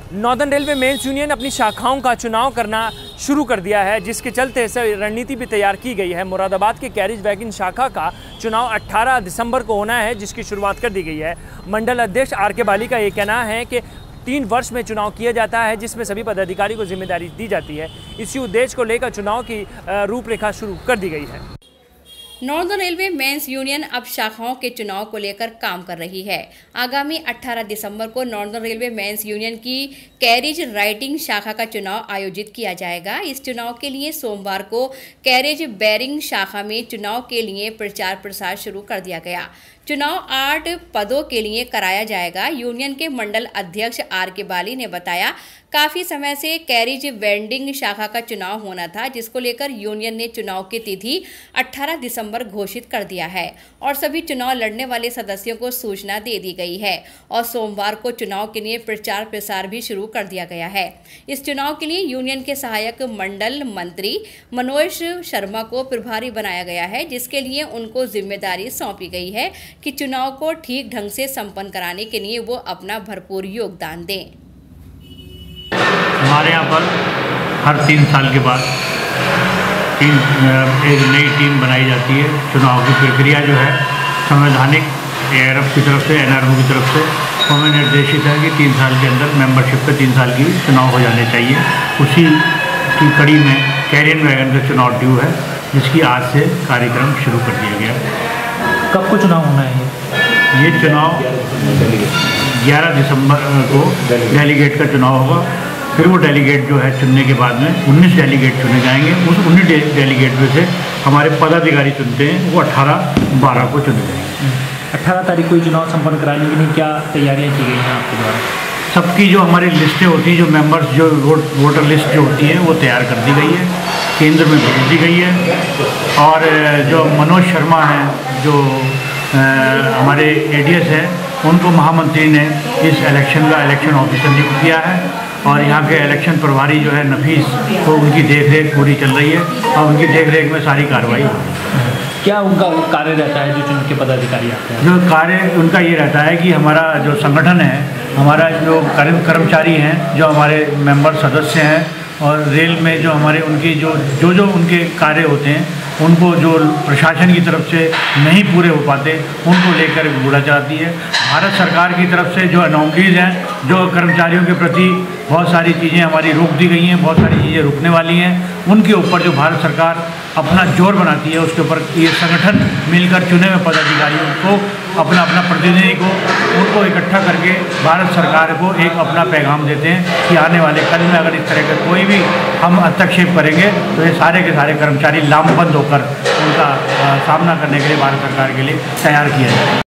Northern railway men's union अपनी शाखाओं का चुनाव करना शुरू कर दिया है, जिसके चलते रणनीति भी तैयार की गई है। मुरादाबाद के कैरिज वैगन शाखा का चुनाव 18 दिसंबर को होना है, जिसकी शुरुआत कर दी गई है। मंडल अध्यक्ष आर.के. बाली का ये कहना है कि 3 वर्ष में चुनाव किया जाता है, जिसमें सभी पदाधिकारी को जिम्मेदारी दी जाती है। इसी उद्देश्य को लेकर चुनाव की रूपरेखा शुरू कर दी गई है। नॉर्दर्न रेलवे मेंस यूनियन अब शाखाओं के चुनाव को लेकर काम कर रही है। आगामी 18 दिसंबर को नॉर्दर्न रेलवे मेंस यूनियन की कैरिज राइटिंग शाखा का चुनाव आयोजित किया जाएगा। इस चुनाव के लिए सोमवार को कैरिज बेरिंग शाखा में चुनाव के लिए प्रचार प्रसार शुरू कर दिया गया। चुनाव 8 पदों के लिए कराया जाएगा। यूनियन के मंडल अध्यक्ष आर.के. बाली ने बताया, काफी समय से कैरिज वेंडिंग शाखा का चुनाव होना था, जिसको लेकर यूनियन ने चुनाव की तिथि 18 दिसंबर घोषित कर दिया है और सभी चुनाव लड़ने वाले सदस्यों को सूचना दे दी गई है और सोमवार को चुनाव के लिए प्रचार प्रसार भी शुरू कर दिया गया है। इस चुनाव के लिए यूनियन के सहायक मंडल मंत्री मनोज शर्मा को प्रभारी बनाया गया है, जिसके लिए उनको जिम्मेदारी सौंपी गई है कि चुनाव को ठीक ढंग से संपन्न कराने के लिए वो अपना भरपूर योगदान दें। हमारे यहाँ पर हर 3 साल के बाद एक नई टीम बनाई जाती है। चुनाव की प्रक्रिया जो है संवैधानिक ARF की तरफ से, NRO की तरफ से हमें निर्देशित है कि 3 साल के अंदर मेंबरशिप पे 3 साल की चुनाव हो जाने चाहिए। उसी की कड़ी में कैरिज वैगन का चुनाव ड्यू है, जिसकी आज से कार्यक्रम शुरू कर दिया गया। कब को चुनाव होना है? ये चुनाव 11 दिसंबर को डेलीगेट का चुनाव होगा। फिर वो डेलीगेट जो है चुनने के बाद में 19 डेलीगेट चुने जाएंगे। उस 19 डेलीगेट में से हमारे पदाधिकारी चुनते हैं, वो 18-12 को चुने जाएंगे। 18 तारीख को ये चुनाव संपन्न कराने के लिए क्या तैयारियां की गई हैं आपके द्वारा? सबकी जो हमारी लिस्टें होती हैं, जो मेंबर्स, जो वोटर लिस्ट जो होती है, वो तैयार कर दी गई है, केंद्र में भेज दी गई है। और जो मनोज शर्मा हैं, जो हमारे ADS हैं, उनको महामंत्री ने इस इलेक्शन का इलेक्शन ऑफिसर नियुक्त किया है और यहाँ के इलेक्शन प्रभारी जो है नफीस, तो उनकी देखरेख पूरी चल रही है और उनकी देखरेख में सारी कार्रवाई हो रही है। क्या उनका कार्य रहता है जो चुन के पदाधिकारी आते हैं? जो कार्य उनका ये रहता है कि हमारा जो संगठन है, हमारा जो कर्मचारी हैं, जो हमारे मेंबर सदस्य हैं और रेल में जो हमारे उनकी जो उनके कार्य होते हैं, उनको जो प्रशासन की तरफ से नहीं पूरे हो पाते, उनको लेकर बूढ़ा चलाती है। भारत सरकार की तरफ से जो अनाउंसीज हैं, जो कर्मचारियों के प्रति बहुत सारी चीज़ें हमारी रोक दी गई हैं, बहुत सारी चीज़ें रुकने वाली हैं, उनके ऊपर जो भारत सरकार अपना जोर बनाती है, उसके ऊपर ये संगठन मिलकर चुने हुए पदाधिकारियों को, अपना प्रतिनिधि को, उनको इकट्ठा करके भारत सरकार को एक अपना पैगाम देते हैं कि आने वाले कल में अगर इस तरह का कोई भी हम हस्तक्षेप करेंगे तो ये सारे के सारे कर्मचारी लामबंद होकर उनका सामना करने के लिए भारत सरकार के लिए तैयार किया जाए।